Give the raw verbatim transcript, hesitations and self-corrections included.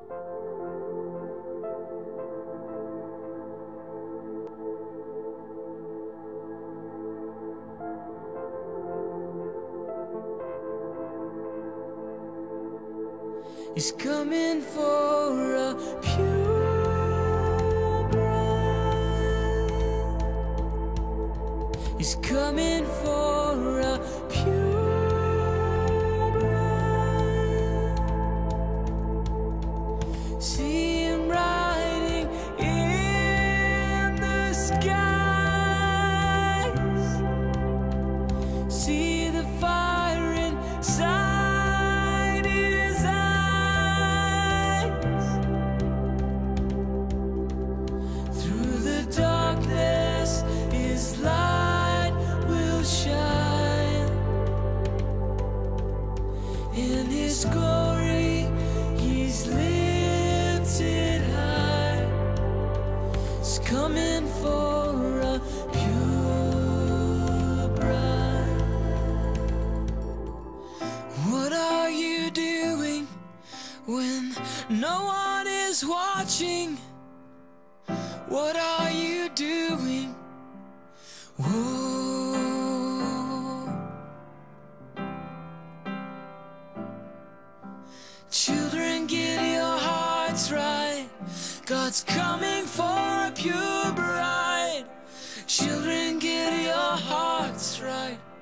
He's coming for a pure bride. He's coming for a pure bride. See him riding in the skies. See the fire inside. In His glory, He's lifted high. He's coming for a pure bride. What are you doing when no one is watching? What are you doing? Whoa. Children, get your hearts right. God's coming for a pure bride. Children, get your hearts right.